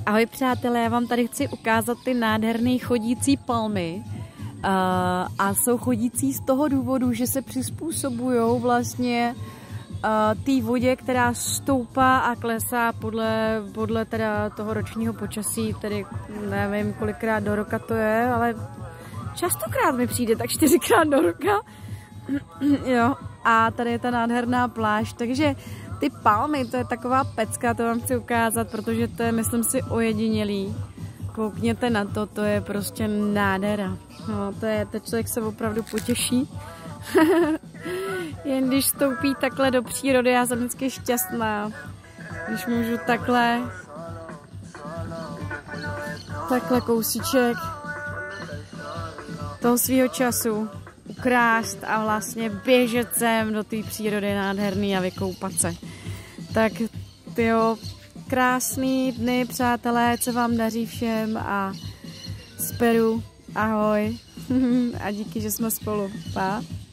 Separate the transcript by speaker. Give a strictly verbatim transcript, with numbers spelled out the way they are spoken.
Speaker 1: Ahoj přátelé, já vám tady chci ukázat ty nádherné chodící palmy. Uh, a jsou chodící z toho důvodu, že se přizpůsobují vlastně uh, té vodě, která stoupá a klesá podle, podle teda toho ročního počasí, tedy nevím kolikrát do roka to je, ale častokrát mi přijde, tak čtyřikrát do roka. Jo. A tady je ta nádherná pláž, takže ty palmy, to je taková pecka, to vám chci ukázat, protože to je, myslím si, ojedinělý. Koukněte na to, to je prostě nádhera. No, to je, to člověk se opravdu potěší. Jen když stoupí takhle do přírody, já jsem vždycky šťastná, když můžu takhle, takhle kousíček toho svýho času ukrást a vlastně běžet sem do té přírody nádherný a vykoupat se. Tak tyjo, krásný dny, přátelé, co vám daří všem a z Peru, ahoj a díky, že jsme spolu. Pa.